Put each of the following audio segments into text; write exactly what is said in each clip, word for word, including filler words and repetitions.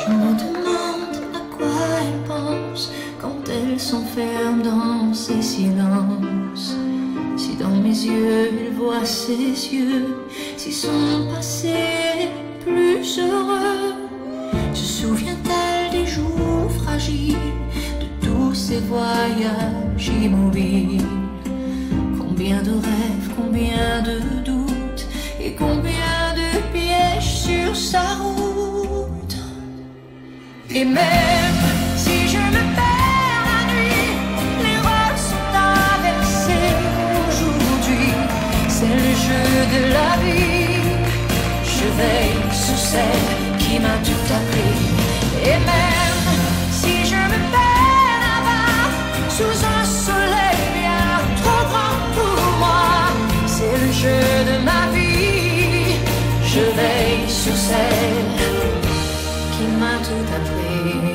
Je me demande à quoi elle pense quand elle s'enferme dans ses silences. Si dans mes yeux elle voit ses yeux, si son passé est plus heureux. Se souvient-elle des jours fragiles, de tous ces voyages immobiles? Combien de rêves, combien de doutes et combien de pièges sur sa route. Et même si je me perds la nuit, les rôles sont inversés aujourd'hui. C'est le jeu de la vie. Je veille sur celle qui m'a tout appris. Et même si je me perds là-bas, sous un soleil bien trop grand pour moi, c'est le jeu de ma vie. Je veille sur celle qui m'a tout appris.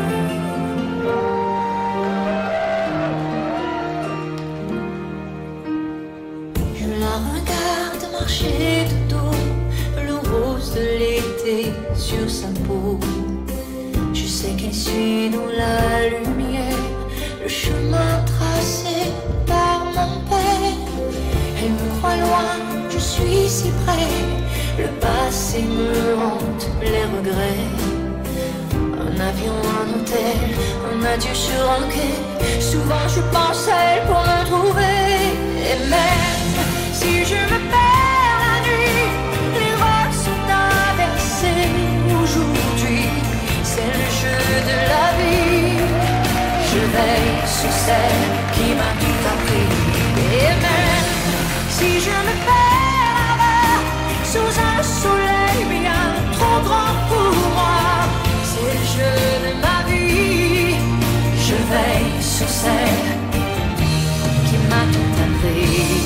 Je la regarde marcher de dos, le rose de l'été sur sa peau. Je sais qu'elle suit dans la lumière le chemin tracé par mon père. Elle me croit loin, je suis si près. Le passé me hante, les regrets. Un avion, un hôtel, un adieu sur un quai. Souvent je pense à elle pour me trouver. Et même si je me perds la nuit, les rôles sont inversés aujourd'hui. C'est le jeu de la vie. Je veille sur celle qui m'a tout appris. Et même si je me perds là-bas, sous un soleil bien trop grand pour moi, c'est le jeu de ma vie. Je veille sur celle qui m'a tout appris.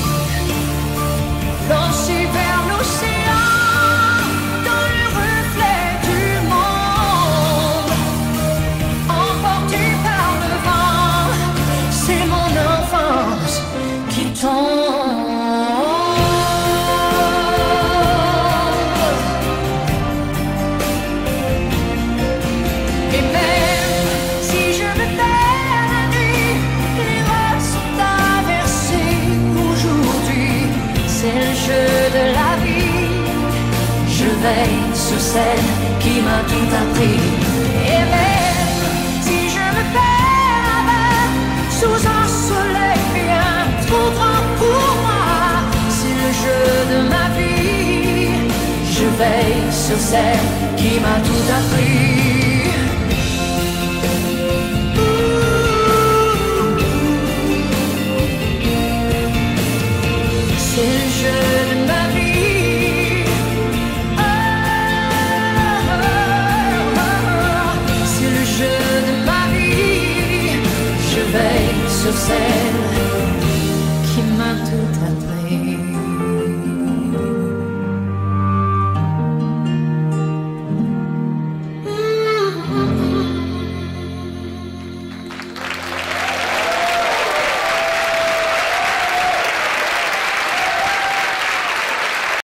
Lancé vers l'océan, dans le reflet du monde, emporté par le vent, c'est mon enfance qui tombe. Et même si je me perds la nuit, les rôles sont inversés aujourd'hui. C'est le jeu de la vie. Je veille sur celle qui m'a tout appris. Et même si je me perds là-bas, sous un soleil bien trop grand pour moi, c'est le jeu de ma vie. Je veille sur celle qui m'a tout appris. C'est le jeu de ma vie. Oh, oh, oh. C'est le jeu de ma vie. Je veille sur celle